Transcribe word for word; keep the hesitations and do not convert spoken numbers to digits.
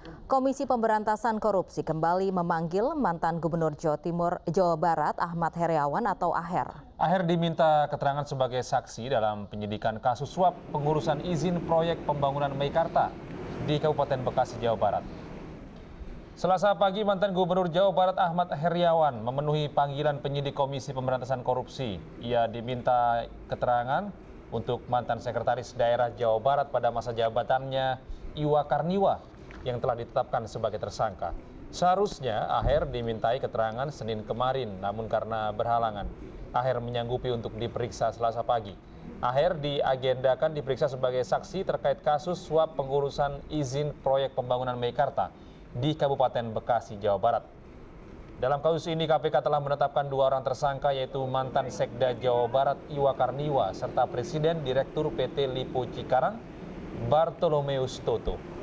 Komisi Pemberantasan Korupsi kembali memanggil mantan Gubernur Jawa Timur Jawa Barat Ahmad Heriawan atau Aher. Aher diminta keterangan sebagai saksi dalam penyidikan kasus suap pengurusan izin proyek pembangunan Meikarta di Kabupaten Bekasi, Jawa Barat. Selasa pagi, mantan Gubernur Jawa Barat Ahmad Heriawan memenuhi panggilan penyidik Komisi Pemberantasan Korupsi. Ia diminta keterangan untuk mantan Sekretaris Daerah Jawa Barat pada masa jabatannya Iwa Karniwa yang telah ditetapkan sebagai tersangka. Seharusnya Aher dimintai keterangan Senin kemarin, namun karena berhalangan, Aher menyanggupi untuk diperiksa Selasa pagi. Aher diagendakan diperiksa sebagai saksi terkait kasus suap pengurusan izin proyek pembangunan Meikarta di Kabupaten Bekasi, Jawa Barat. Dalam kasus ini K P K telah menetapkan dua orang tersangka, yaitu mantan Sekda Jawa Barat Iwa Karniwa serta Presiden Direktur P T Lipo Cikarang Bartolomeus Toto.